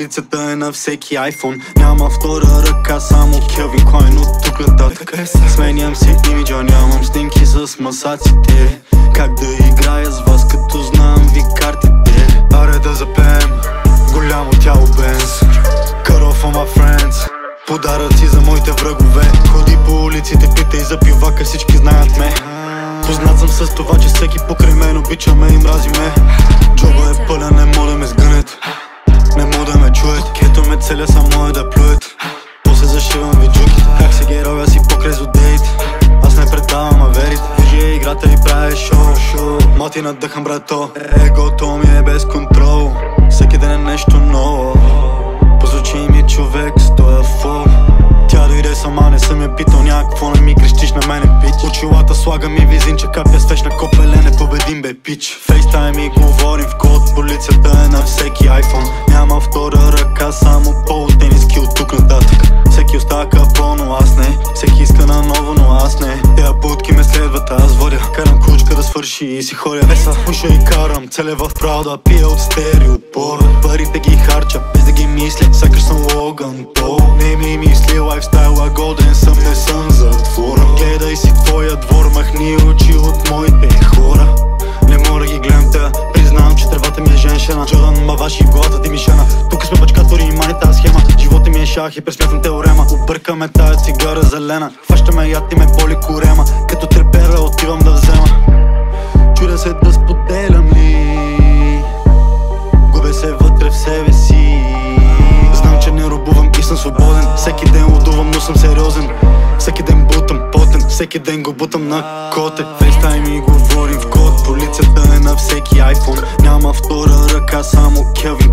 Полицията е на всеки айфон. Няма втора ръка, само Келвин Клайн от тук нататък. Сменям си имиджа, нямам снимки с масаците. Как да играя с вас, като знам ви картите? Аре да запеем голямо тяло Бенз. Cut off on my friends. Подаръци за моите врагове. Ходи по улиците, питай за пивака, всички знаят ме. Познат съм с това, че всеки покрай мен обича ме и мрази ме. Джоба е пълен, не мога да ме сгънат, не мога да ме чуят. Кето ме целя, само е да плюят. После зашивам виджуките, как се героя си покрай злодеите. Аз не предавам, а верите. Вижи играта и прави шоу. Моти надъхам, брато. Егото ми е без контрол. Всеки ден е нещо ново. Позвучи ми човек с тоя фол. Тя дойде сама, не съм я питал някакво, не ми крещиш на мене, пич. Очилата слагам и визинче, капя свещ на копеле, не победим бе, пич. Фейстайм и говорим в код, полицията е на всеки айфон. Няма втора ръка, само полутениски от тук нататък. Всеки остава капо, но аз не. Всеки иска на ново, но аз не. Тея будки ме следват, аз водя. Карам кучка да свърши и си ходя. Еса, уша и карам, целя в правда, пия от стереопора. Парите ги харча, без да ги мисля, сякаш съм Логан Пол. Не ми мисли лайфстайла, годен съм, не съм затвора. Гледай си твоя двор, махни очи от моите хора. Не мога да ги гледам те, признавам, че тревата ми е женщина. Джордан маваши в главата ти ми жена. Тук сме бачкатори и мани тази схема. Живота ми е шах и пресмятам теорема. Объркаме тая цигара зелена. Хващаме яд и ме боли корема. Като трепера отивам да взема. Чудя се да споделям ли, губя се вътре в себе си. Знам, че не робувам и съм свободен. Всеки ден лудувам, но съм сериозен. Всеки ден бутам потен, всеки ден го бутам на коте. Фейстайм и говорим в код, полицията е на всеки айфон. Няма втора ръка, само Келвин